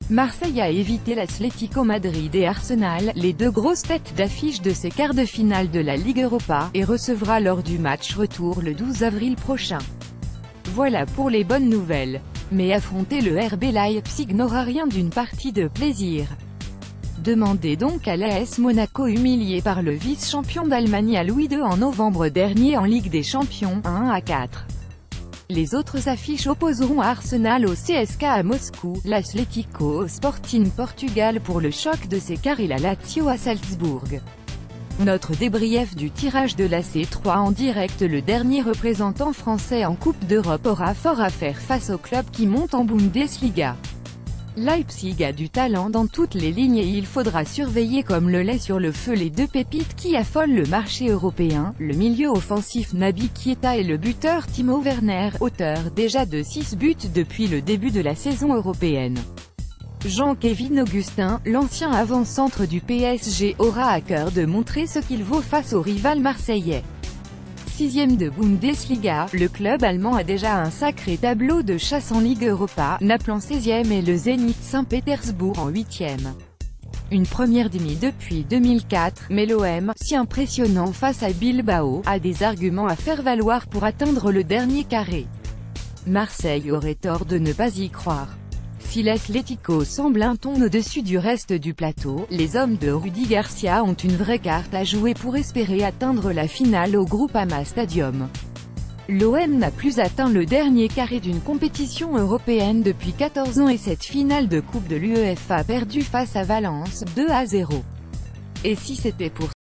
Marseille a évité l'Atlético Madrid et Arsenal, les deux grosses têtes d'affiche de ces quarts de finale de la Ligue Europa, et recevra lors du match retour le 12 avril prochain. Voilà pour les bonnes nouvelles. Mais affronter le RB Leipzig n'aura rien d'une partie de plaisir. Demandez donc à l'AS Monaco humilié par le vice-champion d'Allemagne à Louis II en novembre dernier en Ligue des Champions, 1-4. Les autres affiches opposeront Arsenal au CSK à Moscou, l'Atlético au Sporting Portugal pour le choc de ces quarts et la Lazio à Salzbourg. Notre débrief du tirage de la C3 en direct. Le dernier représentant français en Coupe d'Europe aura fort à faire face au club qui monte en Bundesliga. Leipzig a du talent dans toutes les lignes et il faudra surveiller comme le lait sur le feu les deux pépites qui affolent le marché européen, le milieu offensif Naby Keita et le buteur Timo Werner, auteur déjà de 6 buts depuis le début de la saison européenne. Jean-Kévin Augustin, l'ancien avant-centre du PSG, aura à cœur de montrer ce qu'il vaut face au rival marseillais. 6e de Bundesliga, le club allemand a déjà un sacré tableau de chasse en Ligue Europa, Naples en 16e et le Zénith Saint-Pétersbourg en 8e. Une première demi depuis 2004, mais l'OM, si impressionnant face à Bilbao, a des arguments à faire valoir pour atteindre le dernier carré. Marseille aurait tort de ne pas y croire. Si l'Atlético semble un ton au-dessus du reste du plateau, les hommes de Rudy Garcia ont une vraie carte à jouer pour espérer atteindre la finale au Groupama Stadium. L'OM n'a plus atteint le dernier carré d'une compétition européenne depuis 14 ans et cette finale de Coupe de l'UEFA perdue face à Valence, 2-0. Et si c'était pour